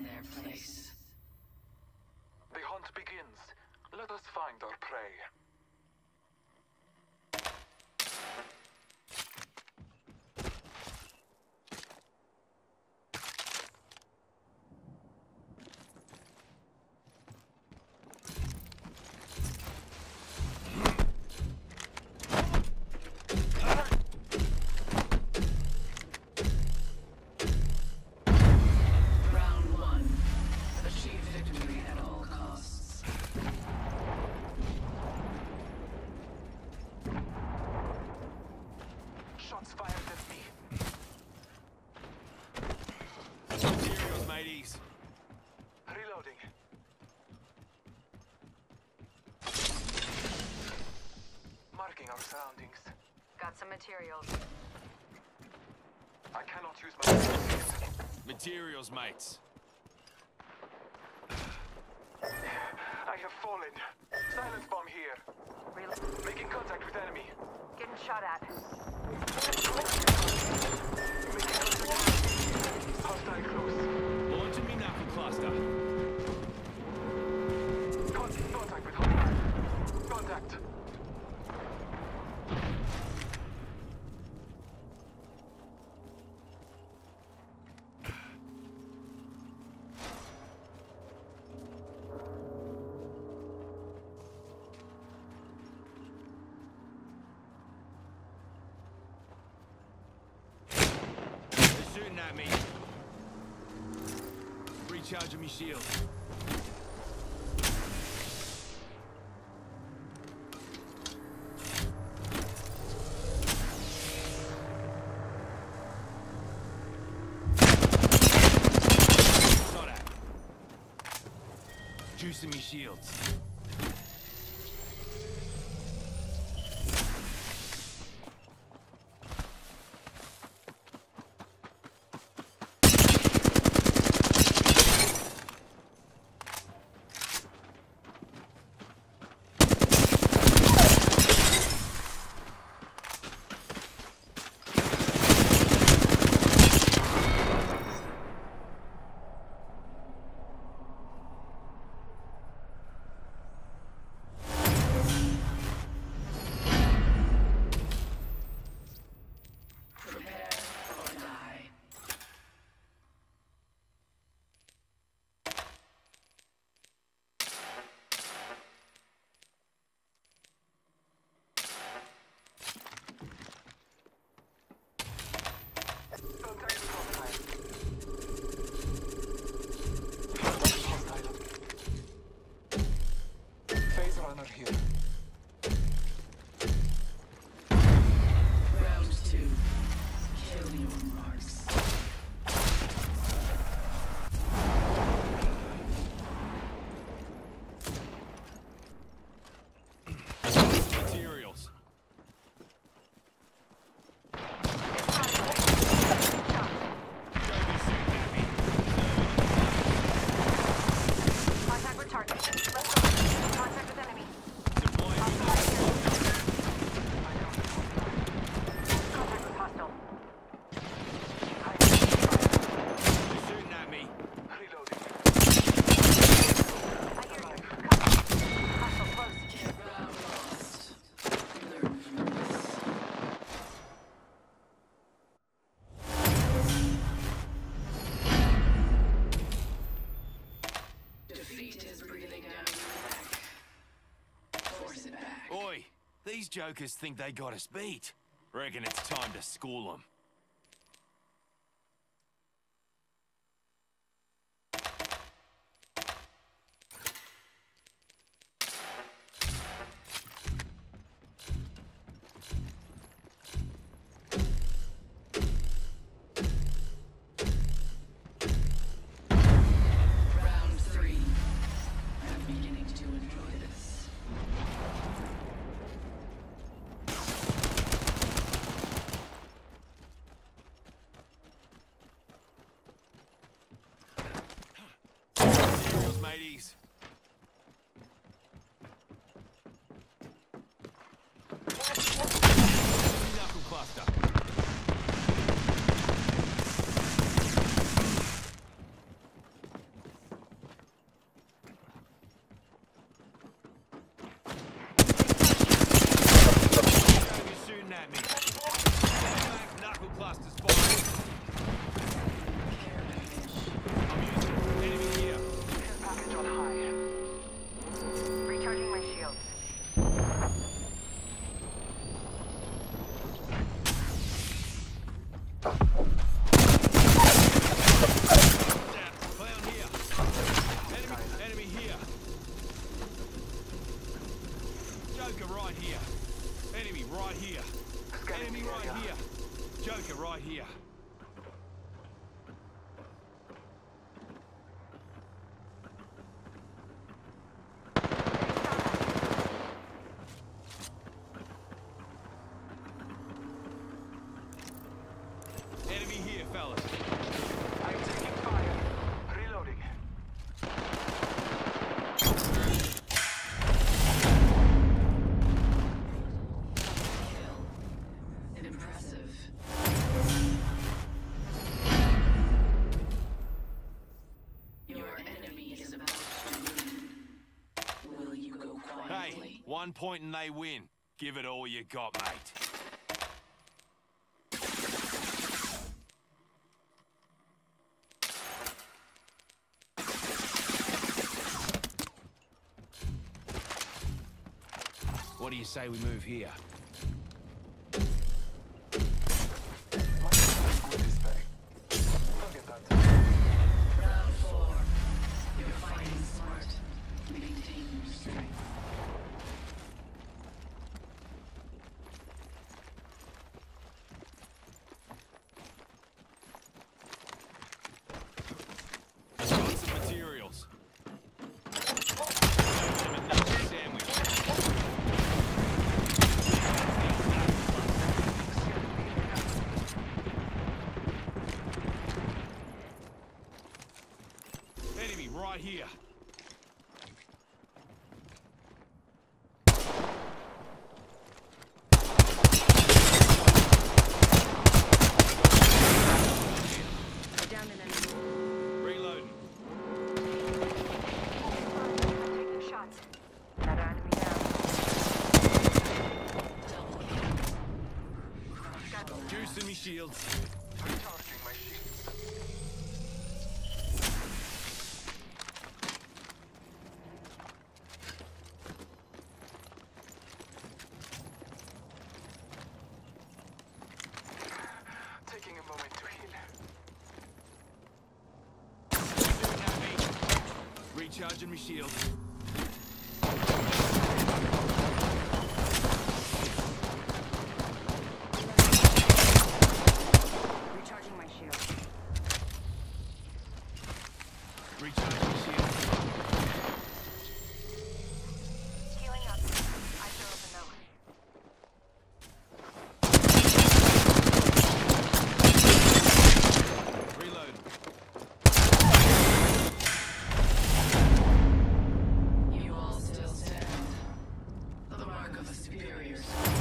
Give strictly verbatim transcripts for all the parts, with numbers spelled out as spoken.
their place. The hunt begins. Let us find our prey. Shots fired at me. Materials, mateys. Reloading. Marking our surroundings. Got some materials. I cannot use my weapons. Materials, mates. I have fallen. Silence bomb here. Reload. Making contact with enemy. Getting shot at. Making contact. Hostile close. Launching me knuckle cluster. Con contact with hostile. Contact. Shooting at me. Recharging me shield. Shot at. Juicing me shields. Here. Round two. Kill your marks. Materials. Contact with target. Let's go. Contact with enemy. Deploying. Contact with hostile. They're shooting at me. Reloading. I hear you. Hostile close. Round lost. Learn from this. Defeat is breathing down your neck. Force it back. Oi, these jokers think they got us beat. Reckon it's time to school them. Round three. I'm beginning to enjoy this. Materials, mateys. Knuckle cluster. one point and they win. Give it all you got, mate. What do you say we move here? This way. Forget that. Round four. You're fighting smart. Maintain your strength. Got some materials. Another sandwich. Enemy right here. Down an enemy. Reloading. Taking shots. Another enemy down. Double kill. Juicing me shields. Recharging my shields. Taking a moment to heal. Recharging me shields. Recharging my shield. Recharging me shields. Healing up. Eyes are open though. Reloading. You all still stand. The mark of a superior.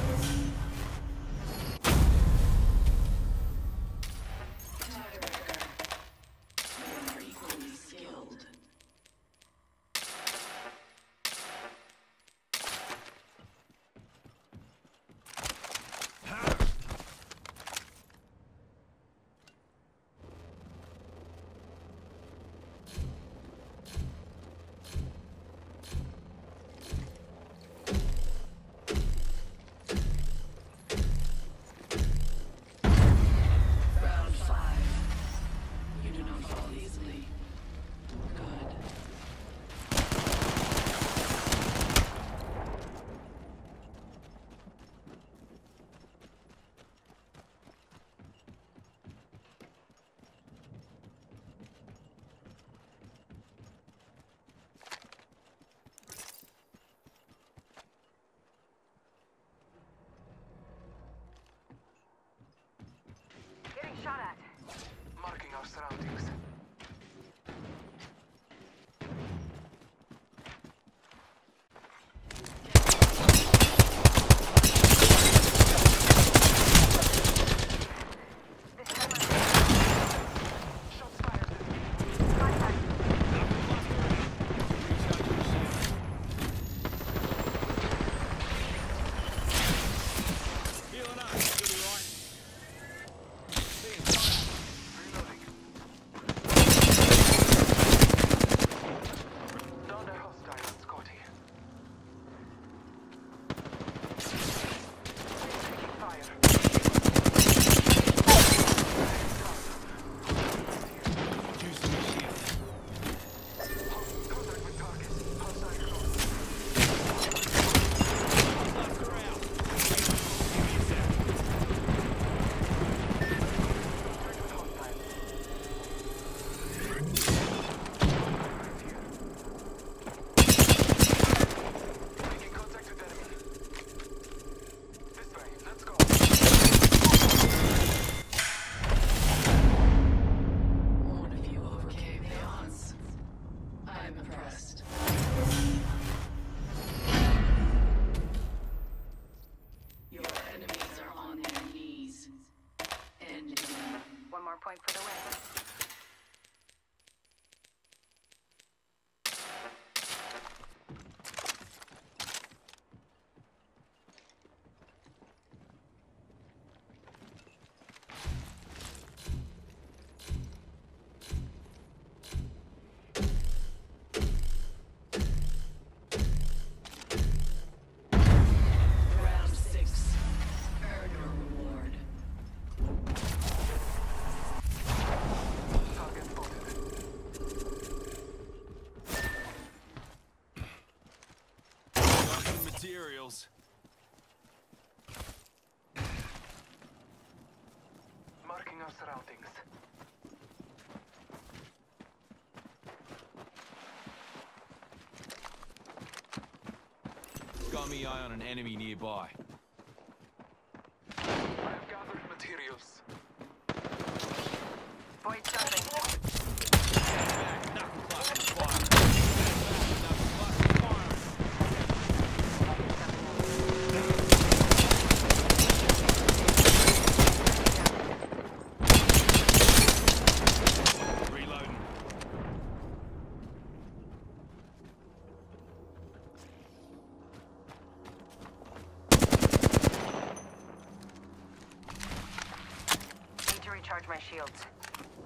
Tiebreaker. You are equally skilled. Round five. You do not fall easily. Good. Getting shot at. Marking our surroundings. This time I'm Shots fired. contact. Recharging me shields. Healing up. You'll be right. Seeing fire. Reloading. Down a hostile, Scotty. Taking fire. Juicing me shields. Contact with target. Hostile close. Blaster out. Give me a sec. Contact with hostile. Making contact with enemy. This way. Let's go. One of you overcame the odds. I am impressed. Your enemies are on their knees. End it. One more point for the win. things. Got me eye on an enemy nearby. I have gathered materials. Void starting. Back, knuckle cluster fire. Back, knuckle cluster fire. Reloading. Need to recharge my shields.